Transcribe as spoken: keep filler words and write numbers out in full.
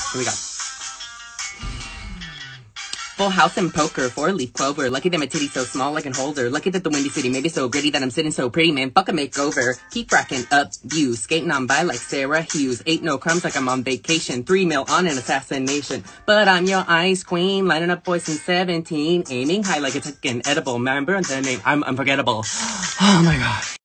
Here we go. Full house and poker, four-leaf clover. Lucky that my titty's so small I can hold her. Lucky that the windy city made me so gritty that I'm sitting so pretty, man. Fuck a makeover. Keep racking up views. Skating on by like Sarah Hughes. Ain't no crumbs like I'm on vacation. Three mil on an assassination. But I'm your ice queen. Lining up boys since seventeen. Aiming high like it's an edible. Remember the name. I'm unforgettable. Oh my gosh.